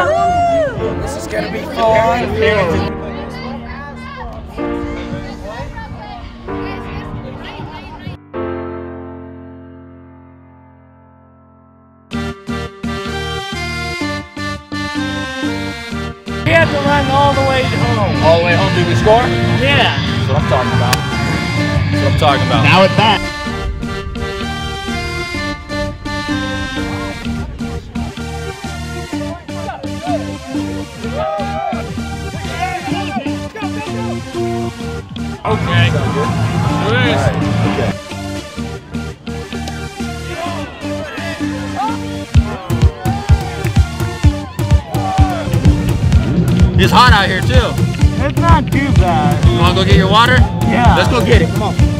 This is gonna be fun. We have to run all the way home. All the way home, do we score? Yeah. That's what I'm talking about. That's what I'm talking about. Now it's back. Okay. Do this. Okay. It's hot out here too. It's not too bad. You wanna go get your water? Yeah. Let's go get it. Come on.